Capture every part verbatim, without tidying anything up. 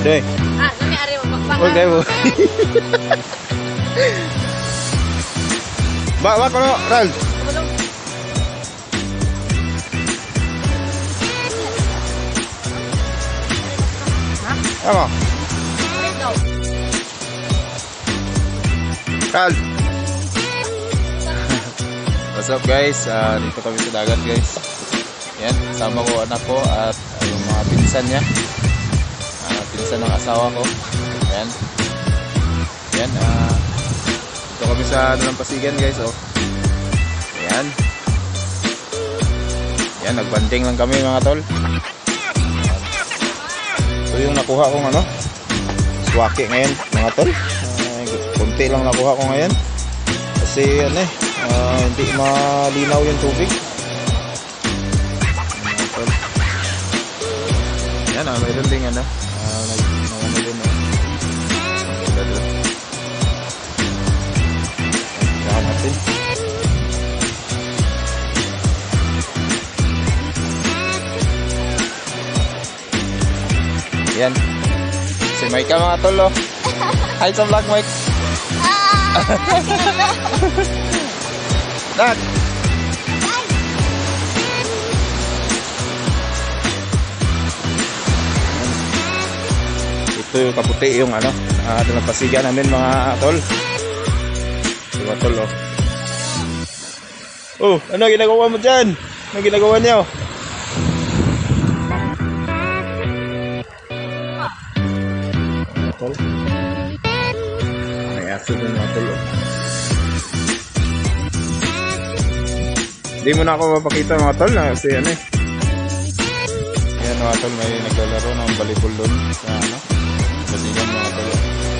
Doy. Ah, nami ari magpakpak. Okay mo. Ba, ba kono, Ral. Apa? Ral. What's up guys? Uh, dito kami sa dagat guys. Yan, kasama ko anak ko at uh, yung mga pinsan niya. Uh, pinsan ng asawa ko. Yan. Yan, uh, dito kami sa Dalampasigan guys, oh. Yan. Yan, nagbanding lang kami mga tol. Ito yung nakuha kong ano, swaki ngayon mga tol. Uh, kunti lang nakuha ko ngayon. Kasi ano eh, uh, hindi malinaw yung tubig. Yan, ah, mayroon ding ano, uh, nag, nag, ano din, oh. Saan natin? Yan. Si Mike ka mga tol, oh. Hi sa vlog, Mike. Dad. Ito yung kaputi yung ano, uh, Dalampasigan namin mga tol. Mga tol, oh. Oh, ano ginagawa mo dyan? Ano ginagawa niyo? Mga tol. May aso din mga tol, oh. Hindi mo na ako mapakita mga tol na kasi ano eh. Yan mga tol, may naglalaro ng volleyball doon sa ano, Dalampasigan mga tol.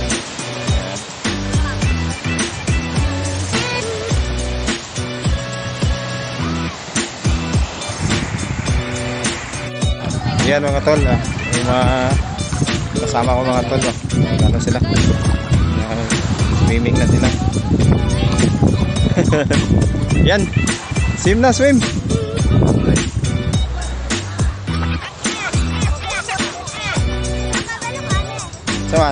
Ayan. Yan mga tol, ah. Yung mga kasama ko mga tol, oh. Ano sila? Uh, swimming na sila. Yan. Swim na, swim. Sama.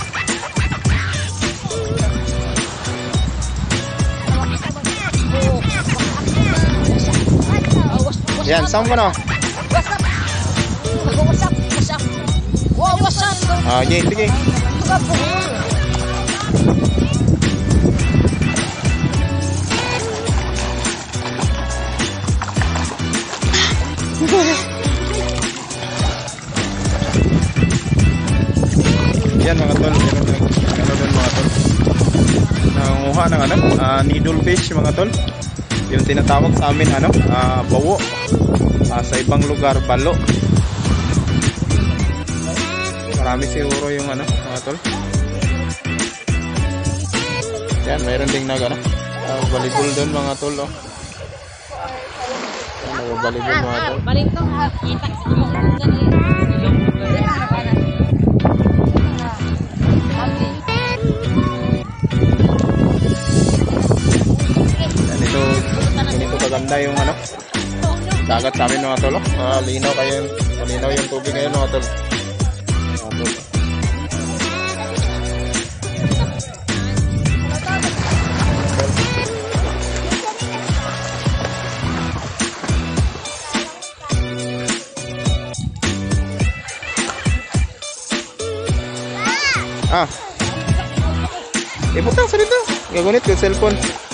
Yan, sama ko na. What's up? What's up? Wow, what's up? Ah, sige, sige. Yan mga tol, meron din mga tol. Nangunguha ng ano, uh, needle fish mga tol. Yung tinatawag sa amin ano, uh, bawo. Uh, sa ibang lugar, balo. Marami siguro yung ano, mga tol. Yan, meron ding nag ano, uh, volleyball doon mga tol, oh. Ano, volleyball mga tol. Balik to, kita sa imong dali. Ganito, ganito kaganda yung ano, dagat sa amin mga tol. Uh, linaw kayo, malinaw yung tubig ngayon mga tol. Mga tol. Ah. Eh, butang sa dito. Gagunit yung cellphone.